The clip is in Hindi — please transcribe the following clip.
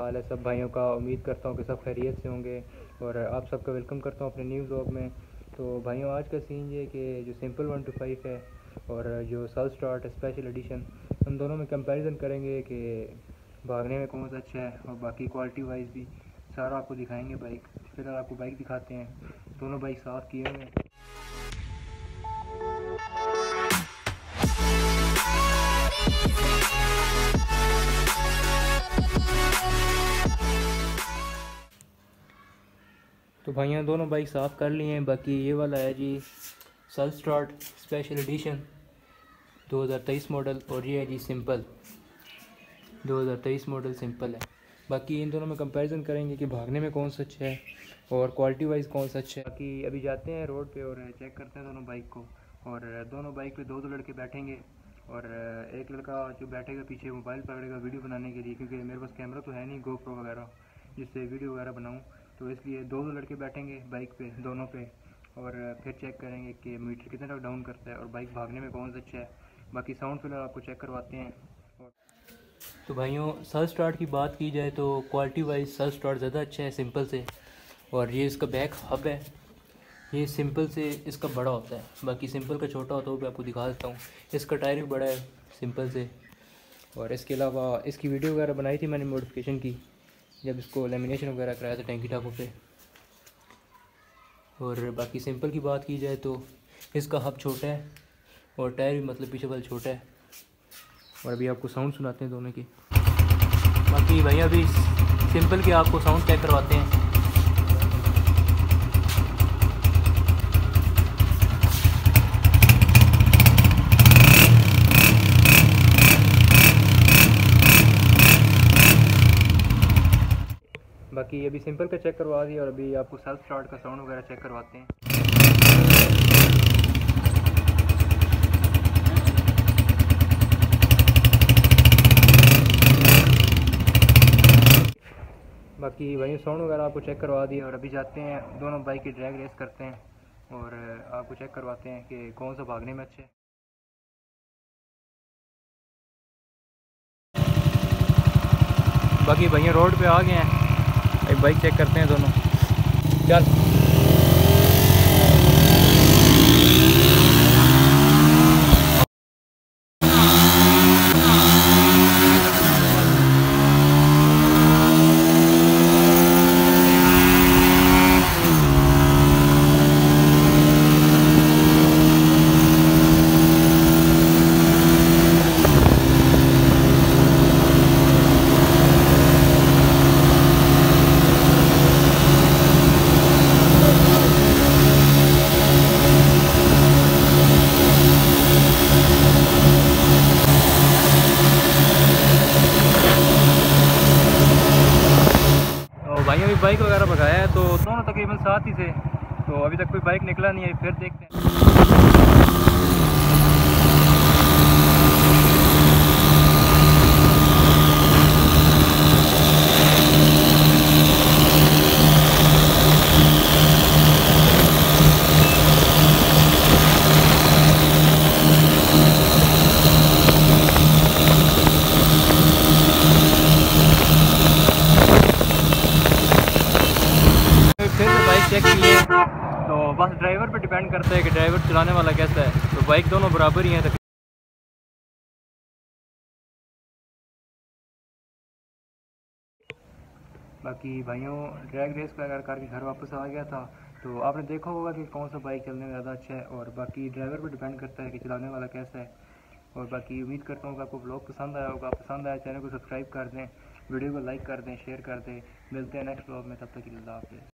हाल है सब भाइयों का। उम्मीद करता हूँ कि सब खैरियत से होंगे और आप सबका वेलकम करता हूँ अपने न्यू व्लॉग में। तो भाइयों आज का सीन ये कि जो सिंपल 125 है और जो सल्ट स्टार्ट स्पेशल एडिशन, हम दोनों में कंपैरिजन करेंगे कि भागने में कौन सा अच्छा है और बाकी क्वालिटी वाइज भी सारा आपको दिखाएंगे बाइक। फिलहाल आपको बाइक दिखाते हैं, दोनों बाइक साफ़ किए हुए हैं। तो भाइयों दोनों बाइक साफ़ कर लिए हैं। बाकी ये वाला है जी self start special edition 2023 model और ये है जी सिंपल 2023 मॉडल सिंपल है। बाकी इन दोनों में कंपैरिजन करेंगे कि भागने में कौन सा अच्छा है और क्वालिटी वाइज कौन सा अच्छा है। बाकी अभी जाते हैं रोड पे और चेक करते हैं दोनों बाइक को। और दोनों बाइक पे दो लड़के बैठेंगे और एक लड़का जो बैठेगा पीछे मोबाइल पकड़ेगा वीडियो बनाने के लिए, क्योंकि मेरे पास कैमरा तो है नहीं गोप्रो वगैरह जिससे वीडियो वगैरह बनाऊँ। तो इसलिए दो लड़के बैठेंगे बाइक पे दोनों पे और फिर चेक करेंगे कि मीटर कितने तक डाउन करता है और बाइक भागने में कौन सा अच्छा है। बाकी साउंड फिलहाल आपको चेक करवाते हैं। तो भाइयों सल्ट स्टार्ट की बात की जाए तो क्वालिटी वाइज सल्ट स्टार्ट ज़्यादा अच्छा है सिंपल से। और ये इसका बैक हब है, ये सिंपल से इसका बड़ा होता है, बाकी सिंपल का छोटा होता है वो भी आपको दिखा देता हूँ। इसका टायर भी बड़ा है सिंपल से। और इसके अलावा इसकी वीडियो वगैरह बनाई थी मैंने मॉडिफिकेशन की, जब इसको लेमिनेशन वगैरह कराया था टैंकी टापों पे। और बाकी सिंपल की बात की जाए तो इसका हब छोटा है और टायर भी मतलब पीछे वाला छोटा है। और अभी आपको साउंड सुनाते हैं दोनों की। बाकी भैया अभी सिंपल के आपको साउंड चेक करवाते हैं। बाकी अभी सिंपल का चेक करवा दिया और अभी आपको सेल्फ स्टार्ट का साउंड वगैरह चेक करवाते हैं। बाकी वही साउंड वगैरह आपको चेक करवा दिया और अभी जाते हैं दोनों बाइक की ड्रैग रेस करते हैं और आपको चेक करवाते हैं कि कौन सा भागने में अच्छा है। बाकी भैया रोड पे आ गए हैं, एक बाइक चेक करते हैं दोनों। चल भाइयों भी बाइक वगैरह भगाया है तो दोनों तकरीबन साथ ही थे, तो अभी तक कोई बाइक निकला नहीं है, फिर देखते हैं। फिर बाइक चेक की है तो बस ड्राइवर पे डिपेंड करता है कि ड्राइवर चलाने वाला कैसा है, तो बाइक दोनों बराबर ही हैं। बाकी भाइयों ड्रैग रेस वगैरह करके घर वापस आ गया था, तो आपने देखा होगा कि कौन सा बाइक चलने में ज़्यादा अच्छा है और बाकी ड्राइवर पे डिपेंड करता है कि चलाने वाला कैसा है। और बाकी उम्मीद करता हूँ कि आपको ब्लॉग पसंद आया होगा। पसंद आया चैनल को सब्सक्राइब कर दें, वीडियो को लाइक कर दें, शेयर कर दें। मिलते हैं नेक्स्ट ब्लॉग में, तब तक के लिए अल्लाह हाफ़िज़।